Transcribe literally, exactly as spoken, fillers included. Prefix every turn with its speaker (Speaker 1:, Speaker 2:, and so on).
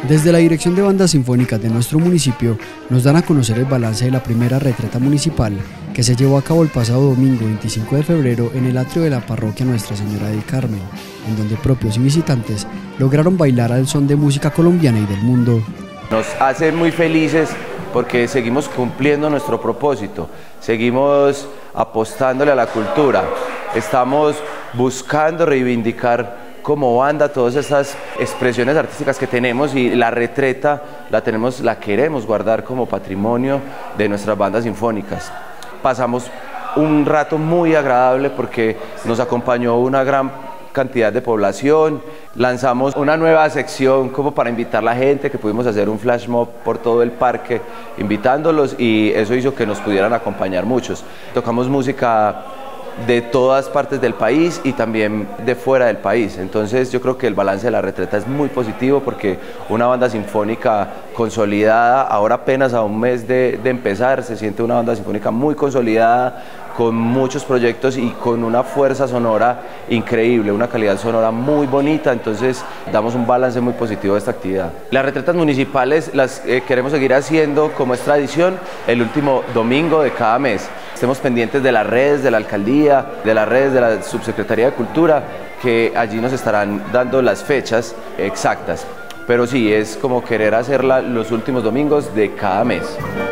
Speaker 1: Desde la Dirección de Bandas Sinfónicas de nuestro municipio nos dan a conocer el balance de la primera retreta municipal que se llevó a cabo el pasado domingo veinticinco de febrero en el atrio de la parroquia Nuestra Señora del Carmen, en donde propios y visitantes lograron bailar al son de música colombiana y del mundo.
Speaker 2: Nos hace muy felices porque seguimos cumpliendo nuestro propósito, seguimos apostándole a la cultura, estamos buscando reivindicar como banda todas esas expresiones artísticas que tenemos, y la retreta la tenemos, la queremos guardar como patrimonio de nuestras bandas sinfónicas. Pasamos un rato muy agradable porque nos acompañó una gran cantidad de población, lanzamos una nueva sección como para invitar a la gente, que pudimos hacer un flash mob por todo el parque invitándolos, y eso hizo que nos pudieran acompañar muchos. Tocamos música de todas partes del país y también de fuera del país, entonces yo creo que el balance de la retreta es muy positivo porque una banda sinfónica consolidada, ahora apenas a un mes de, de empezar, se siente una banda sinfónica muy consolidada, con muchos proyectos y con una fuerza sonora increíble, una calidad sonora muy bonita, entonces damos un balance muy positivo de esta actividad. Las retretas municipales las eh, queremos seguir haciendo como es tradición el último domingo de cada mes. Estemos pendientes de las redes de la alcaldía, de las redes de la Subsecretaría de Cultura, que allí nos estarán dando las fechas exactas. Pero sí, es como querer hacerla los últimos domingos de cada mes.